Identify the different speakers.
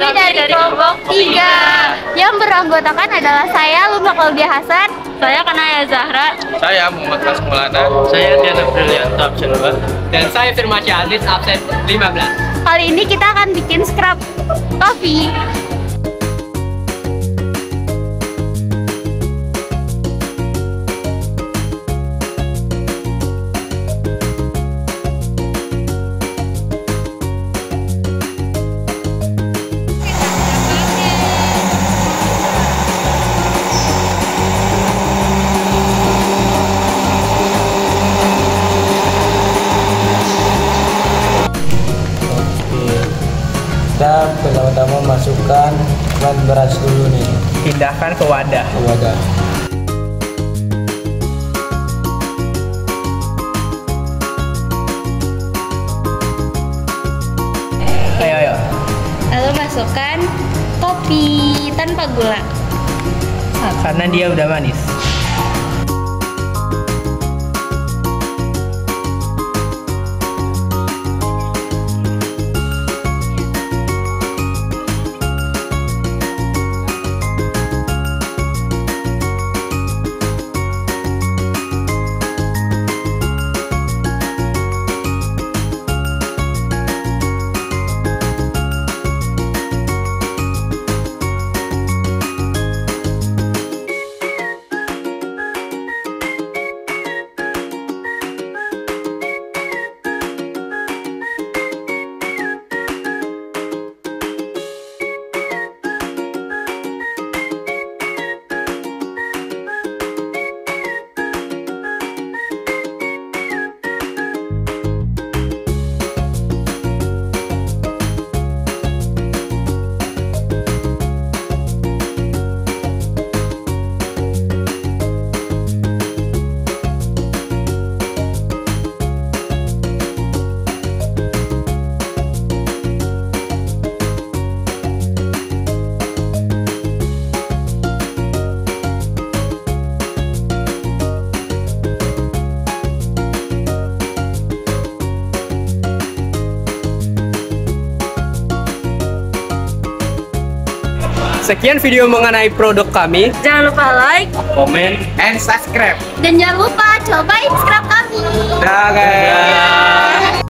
Speaker 1: Kami dari kelompok 3 yang beranggotakan adalah saya Luma Claudia Hasan,
Speaker 2: Saya Kanaya Zahra.
Speaker 3: Saya Muhammad Ras Maulana.
Speaker 4: Saya Tiana Brilianto absen 2.
Speaker 5: Dan saya Firman Aziz absen 15.
Speaker 1: kali ini kita akan bikin scrub coffee.
Speaker 4: Kita pertama-tama masukkan bahan beras dulu nih
Speaker 5: Pindahkan ke wadah.
Speaker 4: ke wadah.
Speaker 5: Ayo.
Speaker 1: Lalu masukkan kopi tanpa gula.
Speaker 5: Karena dia udah manis. Sekian video mengenai produk kami.
Speaker 2: Jangan lupa like,
Speaker 4: Komen.
Speaker 3: And subscribe.
Speaker 1: Dan jangan lupa cobain scrub kami.
Speaker 3: Dah guys.